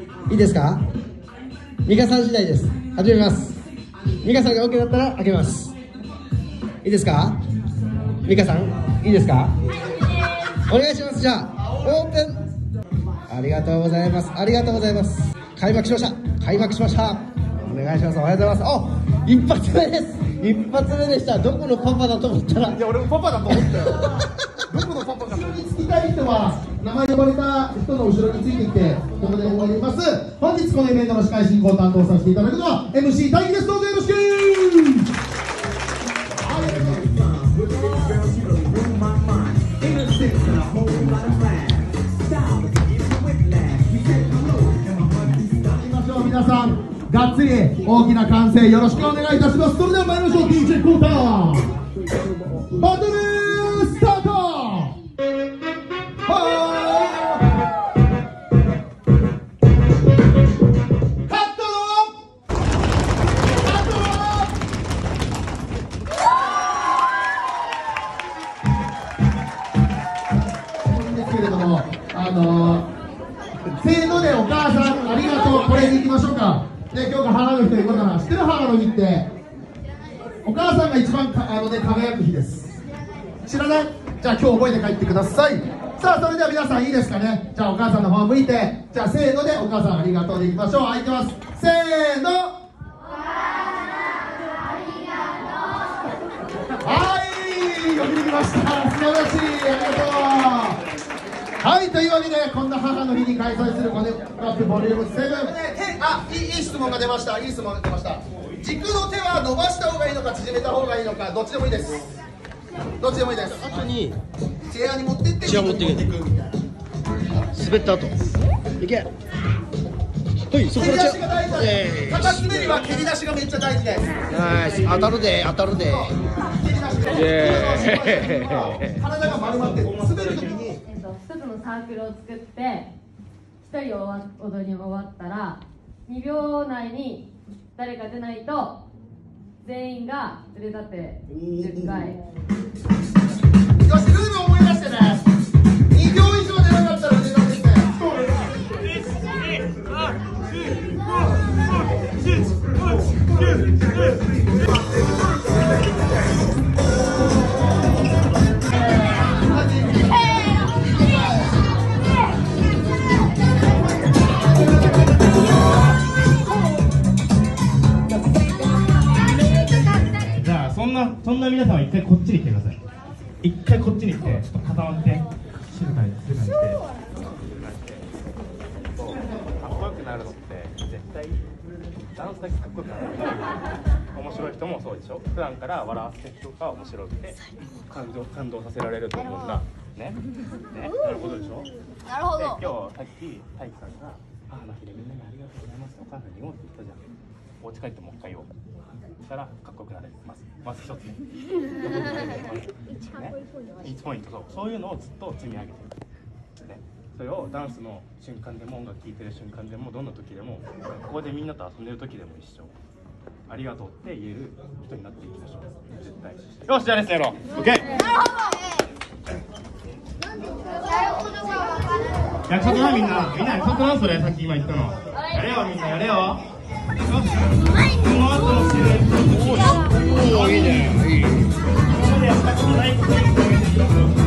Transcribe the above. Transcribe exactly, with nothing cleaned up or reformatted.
いいですか？美香さん次第です。始めます。美香さんが OK だったら開けます。いいですか？美香さんいいですか？お願いします。じゃあオープン。ありがとうございます。ありがとうございます。開幕しました。開幕しました。お願いします。おはようございます。お、一発目です。一発目でした。どこのパパだと思ったら、 いや俺もパパだと思ったよ。どこのパパか。につきたい人は名前呼ばれた人の後ろについてきてここで終わります。本日このイベントの司会進行を担当させていただくのは エムシー 大輝です。どうぞよろしく。皆さんがっつり大きな歓声よろしくお願いいたします。それでは参りましょう。 ディージェー コーターバトルスタート。カットですけれども、あのーせーのでお母さんありがとう、これに行きましょうか。で、今日が母の日ということなら知ってる？母の日ってお母さんが一番かあの、ね、輝く日です。知らない？じゃあ今日覚えて帰ってください。さあそれでは皆さんいいですかね。じゃあお母さんの方を向いて、じゃあせーのでお母さんありがとうでいきましょう。開いてます。せーの、はい、よくできました。素晴らしい、ありがとう。はい、というわけでこんな母の日に開催するコネクトアップボリュームセブン、あ、いい、いい質問が出ました。いい質問が出ました。軸の手は伸ばした方がいいのか縮めた方がいいのか、どっちでもいいです。どっちでもいいです。 後にチェアに持ってってチェア持っていくみたいな。滑った後いけ。はい、そこ蹴りから出しが大事です。片滑りは蹴り出しがめっちゃ大事です。 ナイス。当たるで、当たるで。 蹴り出しがイエーイ。 体が丸まって滑るときに一つのサークルを作って一人踊り終わったらにびょう内に誰か出ないと全員が腕立てじゅっかい。 よし、ルールを思い出してね。にびょう以上出なかったら腕立てして。 そんな皆さんは一回こっちに来てください。一回こっちに来て、ちょっと固まって静かに静かにして。 かっこよくなるのって絶対ダンスだけかっこよくなる。面白い人もそうでしょ。普段から笑わせて人が面白くて感動感動させられると思うんだ。ね。ね。なるほどでしょ。 なるほど。 で今日さっき大輝さんが母の日でみんなにありがとうございますお母さんに言おうって言ったじゃん。お家帰ってもう一回言おう。そしたらかっこよくなれます。まず一つね。いちポイント、そう、そういうのをずっと積み上げていく。ね、それをダンスの瞬間でも音楽聴いてる瞬間でもどんな時でもここでみんなと遊んでる時でも一緒。ありがとうって言える人になっていきましょう。絶対。よし、じゃあレッスンやろう。オッケー。 なるほど。 約束だみんな。みんな約束な、それさっき今言ったの。やれよみんな、やれよ。この後のシルエット。おお、いいね。いい。今までやったことないことにしてあげていいよ。